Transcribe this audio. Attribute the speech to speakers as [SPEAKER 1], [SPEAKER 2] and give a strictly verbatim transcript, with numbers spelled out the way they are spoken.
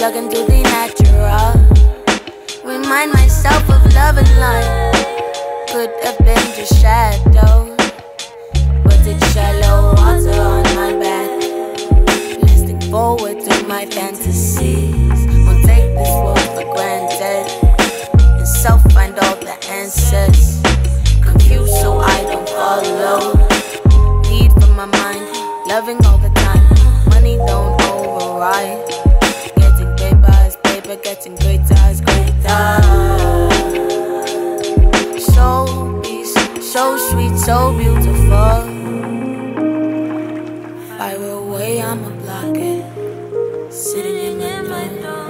[SPEAKER 1] plug into the natural. Remind myself of love and life. Could have been just shadow, but it's shallow water on my back. Listening forward to my fantasies. Won't take this world for granted. And self find all the answers. Confused so I don't follow. Need from my mind, loving all the time. Money don't override. Getting paper is paper, getting greater is greater. So peace, so sweet, so beautiful. Fire away, I'ma block it. Sitting in my door.